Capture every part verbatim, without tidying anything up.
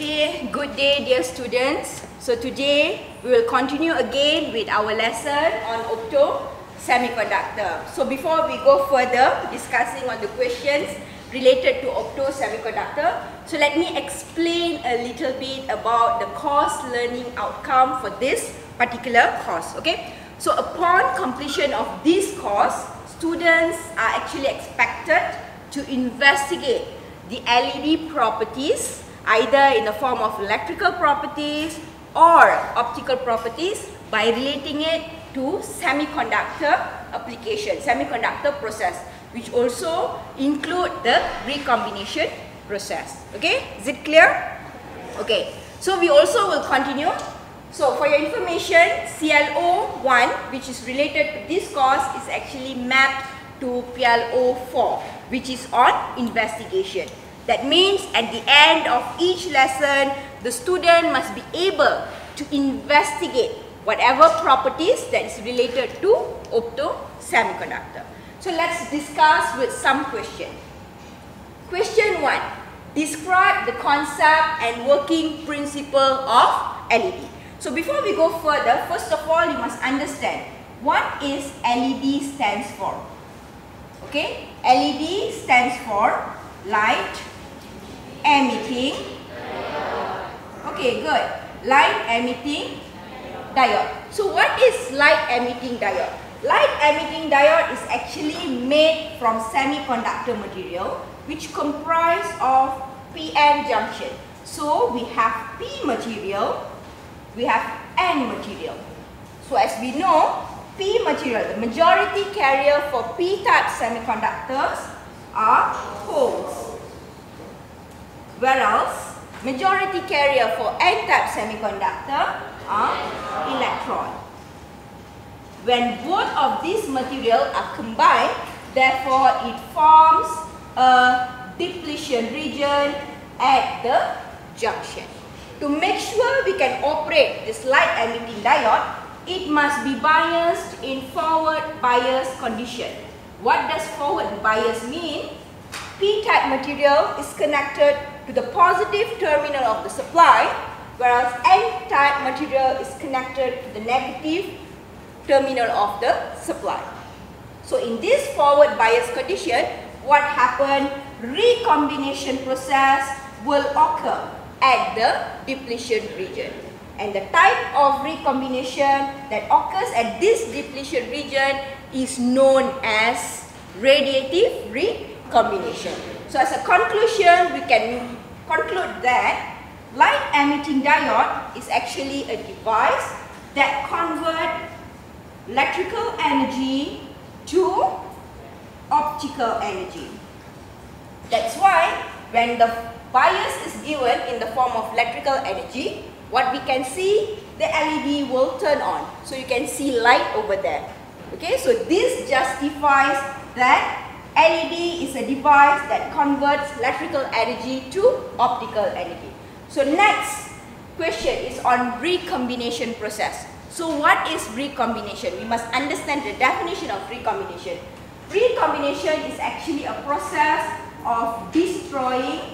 Okay, good day dear students. So today we will continue again with our lesson on opto semiconductor. So before we go further discussing on the questions related to opto semiconductor, so let me explain a little bit about the course learning outcome for this particular course. Okay, so upon completion of this course, students are actually expected to investigate the L E D properties, either in the form of electrical properties or optical properties, by relating it to semiconductor application, semiconductor process, which also include the recombination process. Okay, is it clear? Okay, so we also will continue. So for your information, C L O one, which is related to this course, is actually mapped to P L O four, which is on investigation. That means at the end of each lesson, the student must be able to investigate whatever properties that is related to opto semiconductor. So let's discuss with some questions. Question one, describe the concept and working principle of L E D. So before we go further, first of all, you must understand what is L E D stands for. Okay, L E D stands for light emitting. Okay, good. Light emitting diode. So what is light emitting diode? Light emitting diode is actually made from semiconductor material, which comprise of P N junction. So we have P material, we have N material. So as we know, P material, the majority carrier for P-type semiconductors are holes, whereas majority carrier for N-type semiconductor are electron. When both of these materials are combined, therefore it forms a depletion region at the junction. To make sure we can operate this light emitting diode, it must be biased in forward bias condition. What does forward bias mean? P-type material is connected to the positive terminal of the supply, whereas N-type material is connected to the negative terminal of the supply. So in this forward bias condition, what happens? Recombination process will occur at the depletion region. And the type of recombination that occurs at this depletion region is known as radiative recombination. So as a conclusion, we can conclude that light emitting diode is actually a device that converts electrical energy to optical energy. That's why when the bias is given in the form of electrical energy, what we can see, the L E D will turn on. So you can see light over there. Okay, so this justifies that L E D is a device that converts electrical energy to optical energy. So next question is on recombination process. So what is recombination? We must understand the definition of recombination. Recombination is actually a process of destroying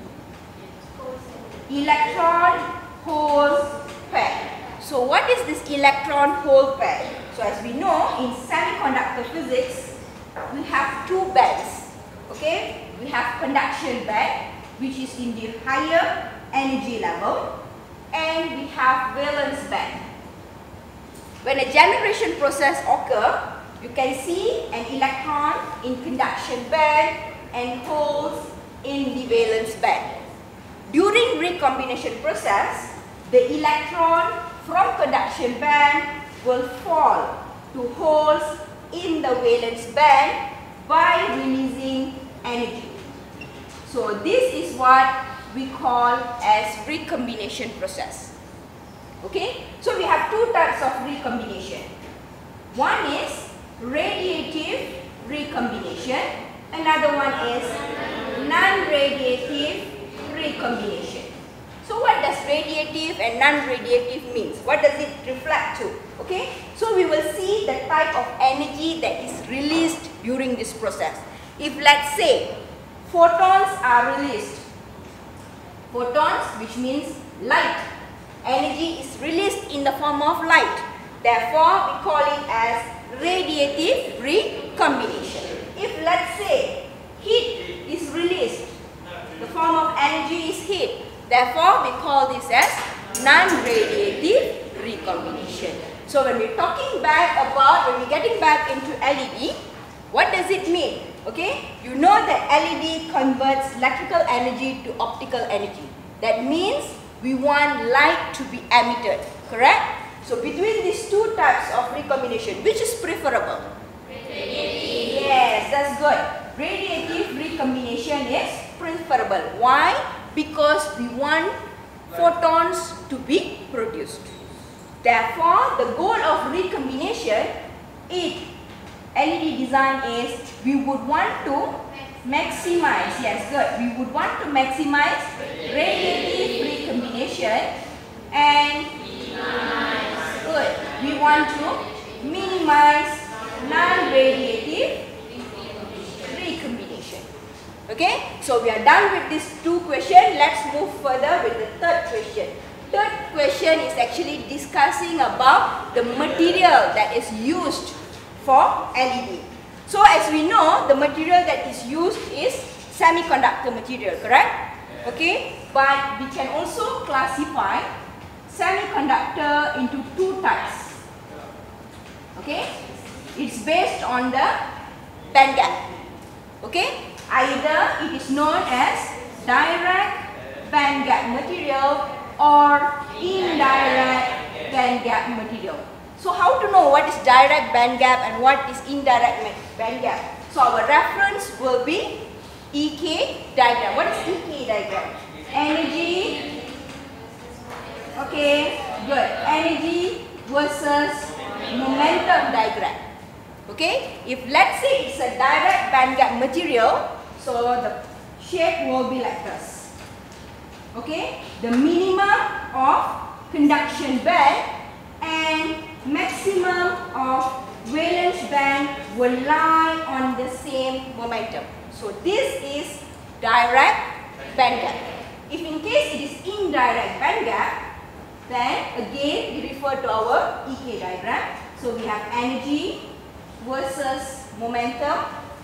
electron hole pair. So what is this electron hole pair? So as we know, in semiconductor physics, we have two bands. Okay, we have conduction band, which is in the higher energy level, and we have valence band. When a generation process occurs, you can see an electron in conduction band and holes in the valence band. During recombination process, the electron from conduction band will fall to holes in the valence band by releasing energy. So this is what we call as recombination process. Okay, so we have two types of recombination. One is radiative recombination, another one is non-radiative recombination. So what does radiative and non-radiative means? What does it reflect to? Okay, so we will see the type of energy that is released during this process. If let's say photons are released, Photons, which means light. Energy is released in the form of light. Therefore, we call it as radiative recombination. If let's say heat is released, the form of energy is heat. Therefore, we call this as non-radiative recombination. So when we're talking back about, when we're getting back into L E D, what does it mean? Okay, you know that L E D converts electrical energy to optical energy. That means we want light to be emitted, correct? So between these two types of recombination, which is preferable? Radiative. Yes, that's good. Radiative recombination is preferable. Why? Because we want photons to be produced. Therefore, the goal of recombination in L E D design is we would want to maximize, yes, good. We would want to maximize radiative recombination and good. We want to minimize non-radiative recombination. Okay, so we are done with these two questions. Let's move further with the third question. Third question is actually discussing about the material that is used for L E D. So as we know, the material that is used is semiconductor material, correct? Okay, but we can also classify semiconductor into two types. Okay, it's based on the band gap. Okay, either it is known as direct band gap material or indirect band gap material. So how to know what is direct band gap and what is indirect band gap? So our reference will be E K diagram. What is E K diagram? Energy, okay, good. Energy versus momentum diagram. Okay, if let's say it's a direct band gap material, so the shape will be like this. Okay, the minimum of conduction band and maximum of valence band will lie on the same momentum. So this is direct band gap. If in case it is indirect band gap, then again we refer to our E K diagram. So we have energy versus momentum.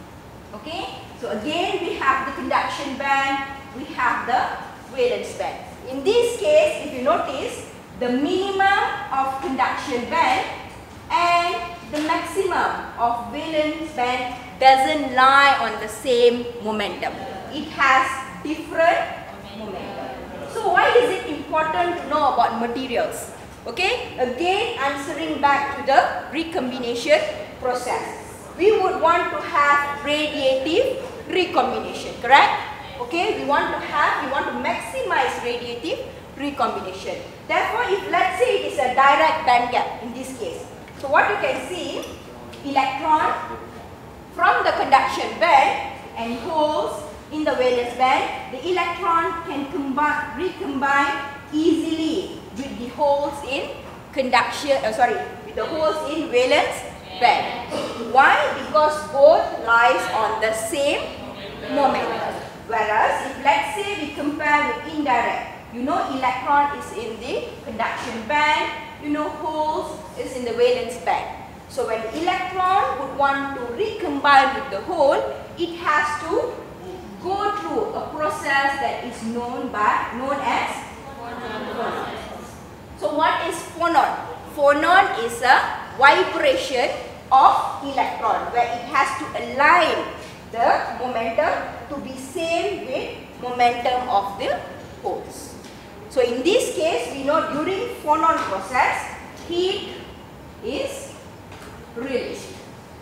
Okay, so again we have the conduction band, we have the valence band. In this case, if you notice, the minimum of conduction band and the maximum of valence band doesn't lie on the same momentum. It has different momentum. So why is it important to know about materials? Okay, again answering back to the recombination process. We would want to have radiative recombination, correct? Okay, we want to have, we want to maximize radiative recombination. Therefore, if let's say it is a direct band gap in this case, so what you can see, electron from the conduction band and holes in the valence band, the electron can combine, recombine easily with the holes in conduction, uh, sorry, with the holes in valence band. Why? Because both lies on the same momentum. Whereas if let's say we compare with indirect, you know electron is in the conduction band, you know holes is in the valence band. So when electron would want to recombine with the hole, it has to go through a process that is known by known as phonon. So what is phonon? Phonon is a vibration of electron where it has to align the momentum to be same with momentum of the holes. So in this case, we know during phonon process, heat is released.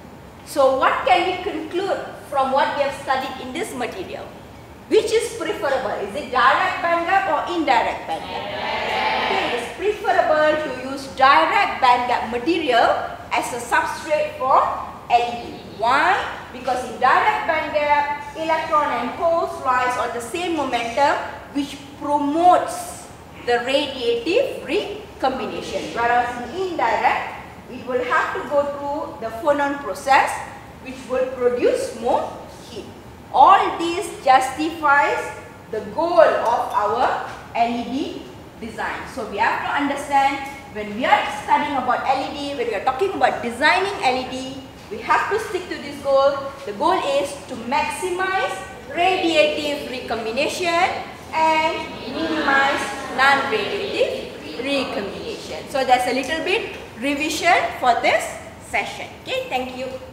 So what can we conclude from what we have studied in this material? Which is preferable? Is it direct band gap or indirect band gap? Okay, it is preferable to use direct band gap material as a substrate for L E D. Why? Because in direct band gap, electron and holes lies on the same momentum, which promotes the radiative recombination. Whereas in indirect, it will have to go through the phonon process, which will produce more heat. All this justifies the goal of our L E D design. So we have to understand, when we are studying about L E D, when we are talking about designing L E D, we have to stick to this goal. The goal is to maximize radiative recombination and minimize non-radiative recombination. So that's a little bit revision for this session. Okay, thank you.